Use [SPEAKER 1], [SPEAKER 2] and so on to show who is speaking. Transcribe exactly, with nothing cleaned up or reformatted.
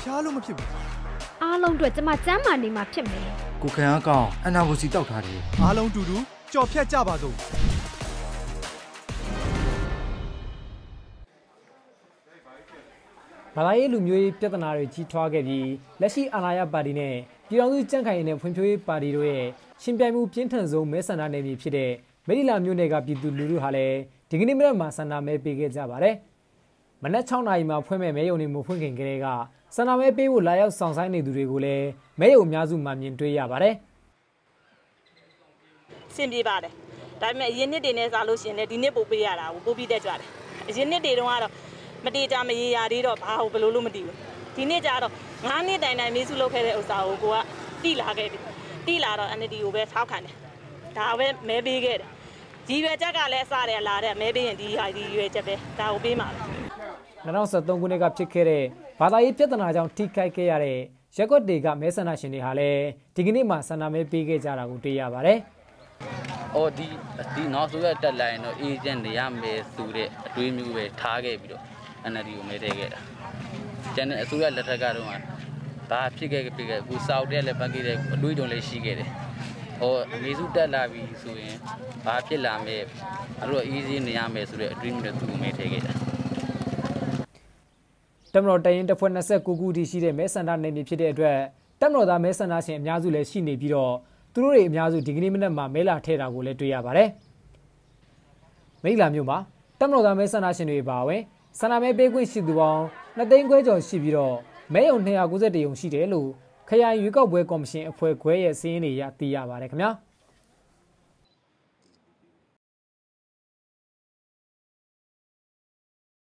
[SPEAKER 1] ဖျားလို့မဖြစ်ဘူး
[SPEAKER 2] အားလုံးအတွက်ကျမကျမ်းမာနေမှာဖြစ်မယ်
[SPEAKER 3] ကိုခံအားကောင်းအနာကိုစီတောက်ထားတယ်
[SPEAKER 1] အားလုံးတူတူကြော်ဖြတ်ကြပါစို့
[SPEAKER 4] ဘာသာရေးလူမျိုးရေးပြဿနာတွေကြီးထွားခဲ့ပြီးလက်ရှိအာဏာရပါတီနဲ့ပြည်ထောင်စုကြံ့ခိုင်ရေးနဲ့ဖွံ့ဖြိုးရေးပါတီတို့ရဲ့ရှင်ပြိုင်မှုပြင်းထန်ဆုံးမဲဆန္ဒနယ်မြေဖြစ်တဲ့မိထ္ထီလာမြို့နယ်ကပြည်သူလူထုဟာလည်းဒီကနေ့မနက်မှာဆန္ဒမဲပေးခဲ့ကြပါတယ်။မနက်၆နာရီမှာဖွင့်မဲ့မဲရုံတွေမဖွင့်ခင်ကတည်းကဆန္ဒမဲပေးဖို့လာရောက်ဆောင်ဆိုင်နေသူတွေကိုလည်းမဲရုံအများစုမှာမြင်တွေ့ရပါတယ်
[SPEAKER 5] ။စင်ပြေပါတယ်။ဒါပေမဲ့အရင်နှစ်တွေနဲ့စားလို့ရှိရင်လည်းဒီနှစ်ပို့ပေးရတာကိုပို့ပြီးတက်ကြတယ်။အရင်နှစ်တွေတုန်းကတော့မတေးကြမရေရာသေးတော့ဘာဟုတ်ဘယ်လိုလို့မသိဘူးဒီနေ့ကျတော့ငါးနှစ်တိုင်တိုင်မေးစုလုပ်ခဲ့တဲ့ဥစ္စာကိုကိုကတိလာခဲ့ပြီတိလာတော့ N D ကိုပဲထောက်ခံတယ်ဒါပဲမဲပေးခဲ့တယ်ဒီရွယ်ချက်ကလည်းအစတည်းလာတဲ့မဲပေးရင်ဒီဟာဒီရွယ်ချက်ပဲဒါကိုပေးမှာပဲ
[SPEAKER 4] ၂၀၁၃ခုနှစ်ကဖြစ်ခဲ့တဲ့ဘာသာရေးပြဿနာကြောင့်ထိခိုက်ခဲ့ရတဲ့ရက်ကွက်တွေကမဲဆန္ဒရှင်တွေဟာလည်းဒီကနေ့မှဆန္ဒမဲပေးခဲ့ကြတာကိုတွေ့ရပါတယ်
[SPEAKER 6] ။အော်ဒီဒီနောက်ဆိုရတက်လာရင်တော့အေဂျင့်တွေရမယ်ဆိုတဲ့အတွေးမျိုးပဲထားခဲ့ပြီးတော့N D ကိုမဲထည့်ခဲ့တာကျန်တဲ့အစိုးရလက်ထက်ကတော့ဒါဖြစ်ခဲ့ဖြစ်ခဲ့ကိုစောက်တဲ့လည်းပတ်ခဲ့တဲ့အတွေးတုံးလည်းရှိခဲ့တယ်ဟောအမေစုတက်လာပြီဆိုရင်ဘာဖြစ်လာမဲအဲ့တော့ easy နေရမယ်ဆိုတဲ့အတွေးမျိုးနဲ့သူ့ကိုမဲထည့်ခဲ့တာ
[SPEAKER 4] တမတော်တရင်တစ်ဖွဲ့၂၉ခုတည်ရှိတဲ့မဲဆန္ဒနယ်မြေဖြစ်တဲ့အတွက်တမတော်သားမဲဆန္ဒရှင်အများစုလည်းရှိနေပြီးတော့သူတို့တွေအများစုဒီကနေ့မနက်မှာမဲလာထည့်တာကိုလည်းတွေ့ရပါတယ်မိလာမျိုးမှာတမတော်သားမဲဆန္ဒရှင်တွေပါဝင်ဆန္ဒမဲပေးခွင့်ရှိသူပေါင်းနှစ်သိန်းခွဲကျော်ရှိပြီးတော့မဲရုံ၂၉၁ရုံရှိတယ်လို့ခရိုင်ရွေးကောက်ပွဲကော်မရှင်အဖွဲ့ခွဲရဲ့စာရင်းတွေရသိရပါတယ်ခင်ဗျာ